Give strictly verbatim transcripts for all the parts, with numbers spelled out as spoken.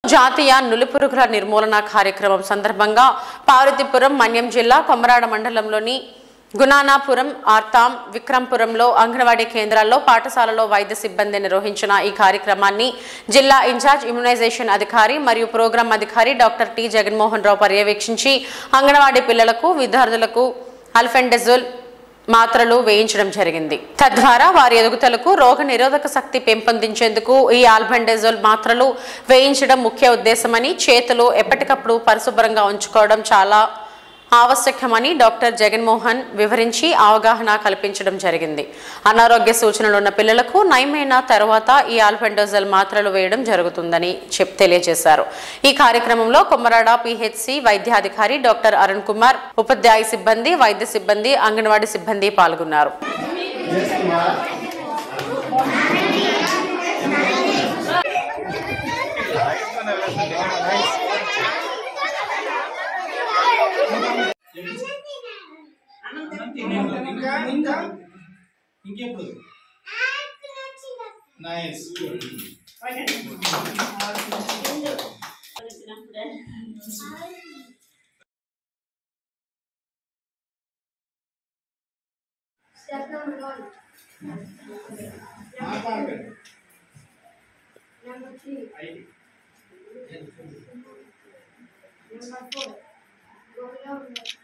జాతీయ నులిపురుగుల నిర్మూలన కార్యక్రమం సందర్భంగా పార్వతీపురం మన్యం జిల్లా కొమరాడ మండలంలోని గుణానాపురం, ఆర్తాం, విక్రంపురంలో అంగన్వాడీ కేంద్రాల్లో పాఠశాలలో వైద్య సిబ్బంది నిర్వహించిన ఈ కార్యక్రమాన్ని జిల్లా ఇన్ఛార్జ్ ఇమ్యునైజేషన్ అధికారి మరియు ప్రోగ్రాం అధికారి డాక్టర్ టి జగన్మోహన్ రావు పర్యవేక్షించి అంగన్వాడీ పిల్లలకు, విద్యార్థులకు అల్ఫెండజోల్ మాత్రలు వేయించడం జరిగింది. తద్వారా వారి ఎదుగుదలకు రోగ నిరోధక శక్తి పెంపొందించేందుకు ఈ ఆల్బెండజోల్ మాత్రలు వేయించడం ముఖ్య ఉద్దేశమని, చేతులు ఎప్పటికప్పుడు పరిశుభ్రంగా ఉంచుకోవడం చాలా ఆవశ్యకమని డాక్టర్ జగన్మోహన్ వివరించి అవగాహన కల్పించడం జరిగింది. అనారోగ్య సూచనలు ఉన్న పిల్లలకు నయమైన తర్వాత ఈ ఆల్బెండజోల్ మాత్రలు వేయడం జరుగుతుందని చెప్ తెలియజేశారు. ఈ కార్యక్రమంలో కొమరాడ పిహెచ్సి వైద్యాధికారి డాక్టర్ అరుణ్ కుమార్, ఉపాధ్యాయ సిబ్బంది, వైద్య సిబ్బంది, అంగన్వాడీ సిబ్బంది పాల్గొన్నారు. ఇంకా ఇంకా ఇంకెప్పుడు nice Step number one. Number three. Number four. Go down.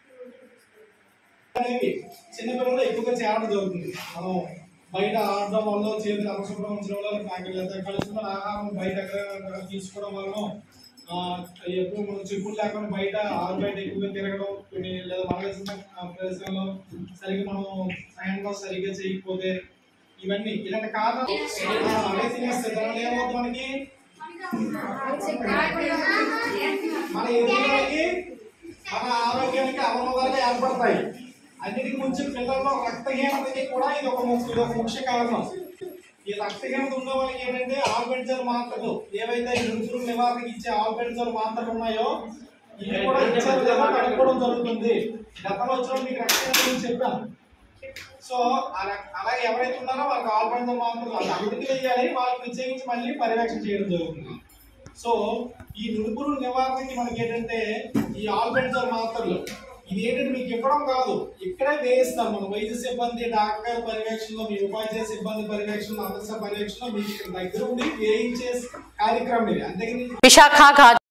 చిన్నపిల్లలు ఎక్కువగా చేయడం జరుగుతుంది. మనం బయట ఆడడం వల్ల చేతులు అపశుభ్రం ఉంచడం వల్ల కలుస్తున్న ఆహారం బయట ఎక్కడ తీసుకోవడం వల్ల ఎక్కువ మనం చెప్పులు లేకుండా బయట ఆరు బయట ఎక్కువగా తిరగడం, కొన్ని లేదా మన ప్రదేశంలో సరిగ్గా మనం హ్యాండ్ వాష్ సరిగ్గా చేయకపోతే ఇవన్నీ ఇలాంటి కారణం అవే తినేస్తే దానివల్ల ఏమవుతుంది, మనకి మన ఎదుగుదలకి మన ఆరోగ్యానికి అవరోధాలుగా ఏర్పడతాయి. అన్నిటికి ముందు పిల్లల్లో రక్తహీనతకి కూడా ఇది ఒక ఇది ఒక ముఖ్య కారణం. ఈ రక్తహీనత ఉన్న వాళ్ళకి ఏంటంటే ఆల్బెండజోల్ మాత్రలు ఏవైతే నులిపురుగు నివారణకి ఇచ్చే ఆల్బెండజోల్ మాత్రలు ఉన్నాయో ఇవి కూడా ఇచ్చే విధంగా కనుక్కోవడం జరుగుతుంది. గతంలో వచ్చిన మీకు రక్తహీనత గురించి చెప్పాను. సో అలాగే ఎవరైతే ఉన్నారో వాళ్ళకి ఆల్బెండజోల్ మాత్రలు అభివృద్ధి చేయాలి, వాళ్ళకి ప్రత్యేకించి మళ్ళీ పర్యవేక్షణ చేయడం జరుగుతుంది. సో ఈ నులిపురుగు నివారణకి మనకి ఏంటంటే ఈ ఆల్బెండజోల్ మాత్రలు ఇది ఏంటంటే మీకు ఇవ్వడం కాదు, ఇక్కడే వేయిస్తాం. మన వైద్య సిబ్బంది, డాక్టర్ పర్యవేక్షణలో, మీ ఉపాధ్యాయ సిబ్బంది పర్యవేక్షణలో, అందరి పర్యవేక్షణలో మీకు ఇక్కడ దగ్గర ఉండి వేయించే కార్యక్రమం ఇది. అంతేగాని విశాఖ